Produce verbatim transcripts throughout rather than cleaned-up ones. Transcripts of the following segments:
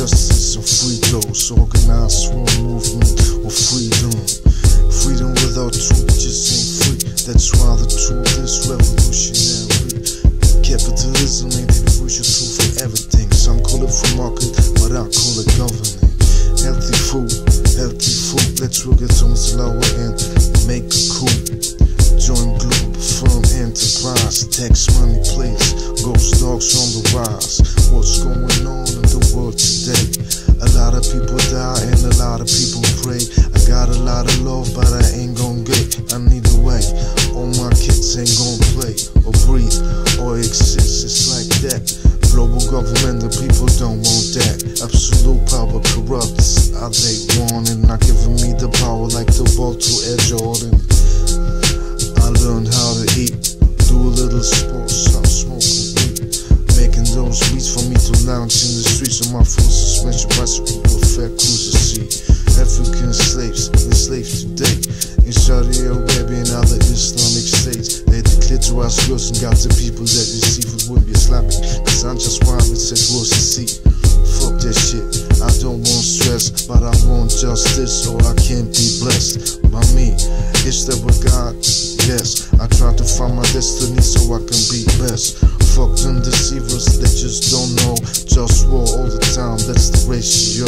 justice and free those. Organized for a movement of freedom. Freedom without truth just ain't free. That's why the truth is revolutionary. Capitalism ain't the crucial tool for everything. Some call it free market, but I call it governing. Healthy food, healthy food. Let's work it to the lower end, make a coup. Join global firm enterprise. Tax money place, ghost dogs on the rise. What's going on in the world today? A lot of people die and a lot of people pray. I got a lot of love, but I ain't gon' get. I need a way. All my kids ain't gon' play or breathe or exist. It's like that. Global government, the people don't want that. Absolute power corrupts. Are they wanting? Not giving me the power like the ball to Air Jordan. I learned how to eat, do a little sports, stop smoking weed, making those beats for me to lounge in the streets of my full suspension bicycle with fat cruiser seat. African slaves enslaved today in Saudi Arabia and other Islamic states. They declared to us girls and got the people that receive it would be Islamic. Cause I'm just private, said was to see. Fuck that shit, I don't want stress, but I want justice or I can't be blessed. By me, it's that with God, yes. I try to find my destiny so I can be best. Fuck them deceivers, they just don't know. Just war all the time, that's the ratio.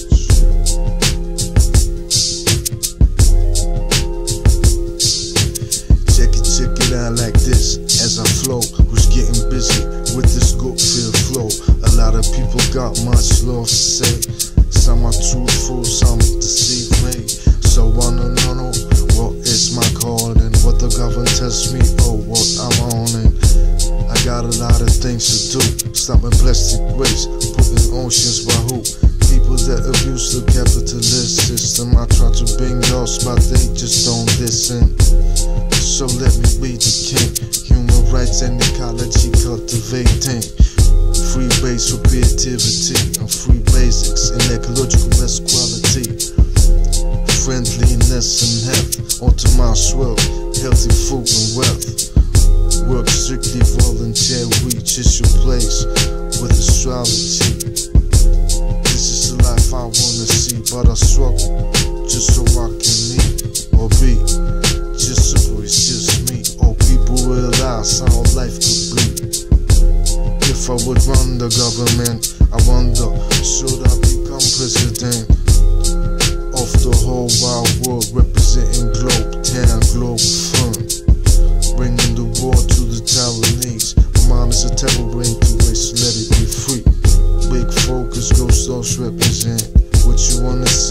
Check it, check it out like this as I flow. Who's getting busy with this good feel flow? A lot of people got much love to say. Some are truthful, some deceive me. So I don't know what is my calling, what the government tells me, oh what I'm on it. I got a lot of things to do. Stopping plastic waste, putting oceans by who? People that abuse the capitalist system. I try to bring laws, but they just don't listen. So let me be the king. Human rights and ecology cultivating. Free base for creativity and free basics in ecological best quality. Friendliness and health, optimized wealth, healthy food and wealth. Work strictly volunteer, reach is your place with astrology. This is the life I wanna see, but I struggle just so I can eat or be. Just so it's just me, or people realize how life could be. If I would run the government, I wonder, should I become president of the whole wide world, representing Globe Town, Globe Fund, bringing the war to the Taiwanese. My mind is a terrible brain to waste, let it be free. Big focus, ghost dogs represent what you wanna see.